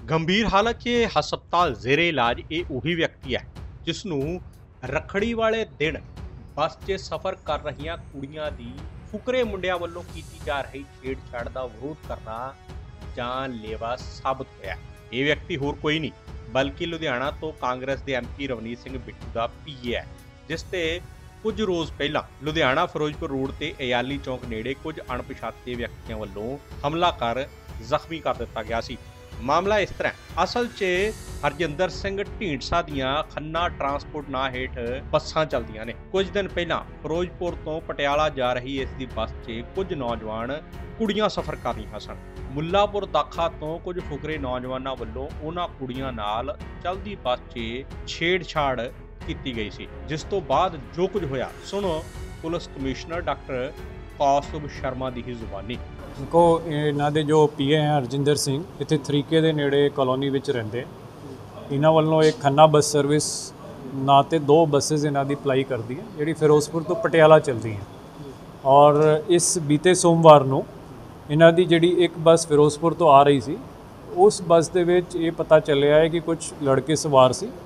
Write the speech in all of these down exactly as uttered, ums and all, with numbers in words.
गंभीर हालत 'ਚ ਹਸਪਤਾਲ ਜ਼ੇਰੇ ਇਲਾਜ ਇਹ ਉਹੀ ਵਿਅਕਤੀ ਹੈ ਜਿਸ ਨੂੰ ਰੱਖੜੀ ਵਾਲੇ ਦਿਨ ਬੱਸ 'ਚ ਸਫ਼ਰ ਕਰ ਰਹੀਆਂ ਕੁੜੀਆਂ ਦੀ ਫੁਕਰੇ ਮੁੰਡਿਆਂ ਵੱਲੋਂ ਕੀਤੀ ਜਾ ਰਹੀ ਛੇੜਛਾੜ ਦਾ ਵਿਰੋਧ ਕਰਨਾ ਜਾਨਲੇਵਾ ਸਾਬਤ ਹੋਇਆ। ਇਹ ਵਿਅਕਤੀ ਹੋਰ ਕੋਈ ਨਹੀਂ ਬਲਕਿ ਲੁਧਿਆਣਾ ਤੋਂ ਕਾਂਗਰਸ ਦੇ ਐਮਪੀ ਰਵਨੀਤ ਸਿੰਘ ਬਿੱਟੂ ਦਾ ਪੀਏ ਹੈ, ਜਿਸ ਤੇ ਕੁਝ ਰੋਜ਼ ਪਹਿਲਾਂ ਲੁਧਿਆਣਾ ਫਿਰੋਜ਼ਪੁਰ ਰੋਡ ਤੇ ਅਯਾਲੀ ਚੌਂਕ ਨੇੜੇ ਕੁਝ ਅਣਪਛਾਤੇ ਵਿਅਕਤੀਆਂ ਵੱਲੋਂ ਹਮਲਾ ਕਰ ਜ਼ਖਮੀ ਕਰ ਦਿੱਤਾ ਗਿਆ ਸੀ। मामला इस तरह असल च हरजिंदर सिंह ढींडसा दियां खन्ना ट्रांसपोर्ट ना हेठ बसां चलदियां ने। कुछ दिन पहला फिरोजपुर तो पटियाला जा रही इस दी बस च कुछ नौजवान कुड़ियां सफर कर रही सन। मुल्लापुर दाखा तो कुछ फुकरे नौजवानों वालों उन्हां कुड़ियां नाल चलदी बस च छेड़छाड़ की गई सी, जिस तो बाद जो कुछ होया सुनो police commissioner doctor Kaustubh Sharma की ही जुबानी। देखो इन्हों के जो पी ए हैं हरजिंदर सिंह इतने तरीके के नेड़े कॉलोनी में रेंदे, इन्हों वालों एक खन्ना बस सर्विस ना तो दो बसेज इन्हों की अप्लाई करती है जी फिरोजपुर तो पटियाला चलती हैं। और इस बीते सोमवार को इन्हों की जी एक बस फिरोजपुर तो आ रही सी, उस बस के ये पता चलिया है कि कुछ लड़के सवार सी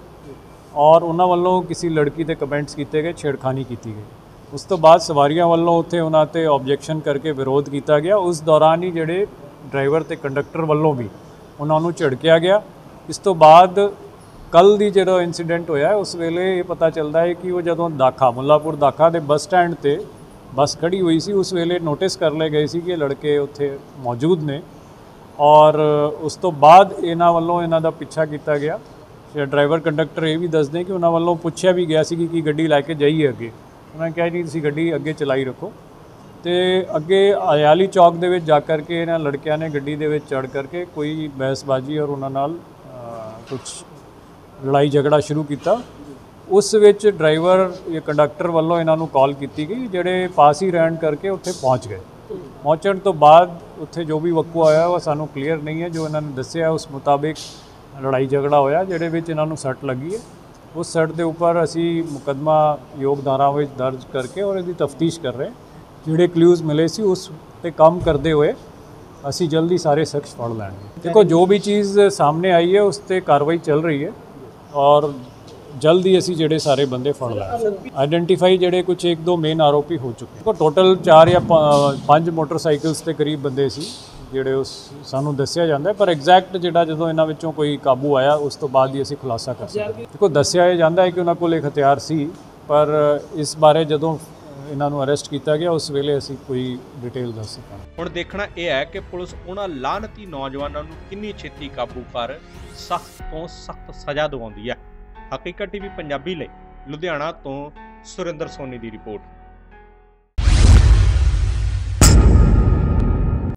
और उन्होंने वालों किसी लड़की के कमेंट्स किए गए, छेड़खानी की गई। उस तो बाद सवारियां वालों उत्थे उन्हां ते ऑब्जेक्शन करके विरोध किया गया। उस दौरान ही जिहड़े ड्राइवर ते कंडक्टर वालों भी उन्होंने झिड़किया गया। इस तो बाद कल दी जो इंसीडेंट होया उस वेले ये पता चलता है कि वो जदों दाखा मुल्लापुर दाखा के बस स्टैंड ते बस खड़ी हुई सी, उस वेले नोटिस कर ले गए सी कि लड़के उत्थे मौजूद ने और उस तो बाद इन्हां वालों इन्हां दा पिछा किया गया। ड्राइवर कंडक्टर ये भी दसदे कि उन्हां वालों पुछया भी गया सी कि गड्डी लैके जाइए अगे, उन्होंने कहा जी तुसीं गड्डी अगे चलाई रखो। तो अगे अयाली चौक दे विच जा करके इन्हां लड़कियां ने गड्डी दे विच चढ़ करके कोई बहसबाजी और उन्हां नाल कुछ लड़ाई झगड़ा शुरू किया। उस विच ड्राइवर या कंडक्टर वालों इन्हां नूं कॉल की गई, जिहड़े पास ही रहन करके उत्थे पहुँच गए। पहुँचण तो बाद उत्थे जो भी वकूआ होया वो सानूं क्लीयर नहीं है। जो इन्हां ने दस्सिया उस मुताबिक लड़ाई झगड़ा होया जिहड़े विच इन्हां नूं सट लगी है। उस सट के उपर असी मुकदमा योग धारा दर्ज करके और इसकी तफ्तीश कर रहे हैं। जोड़े क्ल्यूज़ मिले सी उस पर काम करते हुए असी जल्दी सारे शख्स फड़ लेंगे। देखो जो भी चीज़ सामने आई है उस पर कार्रवाई चल रही है और जल्द ही असी जोड़े सारे बंदे फड़ लेंगे। आइडेंटिफाई जोड़े कुछ एक दो मेन आरोपी हो चुके हैं। देखो टोटल चार या पाँच मोटरसाइकिल्स के करीब बंदे सी ਜਿਹੜੇ ਉਸ ਸਾਨੂੰ ਦੱਸਿਆ ਜਾਂਦਾ, ਪਰ ਐਗਜ਼ੈਕਟ ਜਿਹੜਾ ਜਦੋਂ ਇਹਨਾਂ ਵਿੱਚੋਂ ਕੋਈ ਕਾਬੂ ਆਇਆ ਉਸ ਤੋਂ ਬਾਅਦ ਹੀ ਅਸੀਂ ਖੁਲਾਸਾ ਕਰ ਸਕਦੇ। ਦੇਖੋ ਦੱਸਿਆ ਇਹ ਜਾਂਦਾ ਹੈ ਕਿ ਉਹਨਾਂ ਕੋਲ ਇੱਕ ਹਥਿਆਰ ਸੀ, ਪਰ ਇਸ ਬਾਰੇ ਜਦੋਂ ਇਹਨਾਂ ਨੂੰ ਅਰੈਸਟ ਕੀਤਾ ਗਿਆ ਉਸ ਵੇਲੇ ਅਸੀਂ ਕੋਈ ਡਿਟੇਲ ਦੱਸ ਸਕਾਂਗੇ। ਹੁਣ ਦੇਖਣਾ ਇਹ ਹੈ ਕਿ ਪੁਲਿਸ ਉਹਨਾਂ ਲਾਨਤੀ ਨੌਜਵਾਨਾਂ ਨੂੰ ਕਿੰਨੀ ਛੇਤੀ ਕਾਬੂ ਕਰ ਸਖਤ ਤੋਂ ਸਖਤ ਸਜ਼ਾ ਦਿਵਾਉਂਦੀ ਹੈ। ਹਕੀਕਤ ਟੀਵੀ ਪੰਜਾਬੀ ਲਈ ਲੁਧਿਆਣਾ ਤੋਂ ਸੁਰਿੰਦਰ ਸੋਨੀ ਦੀ ਰਿਪੋਰਟ।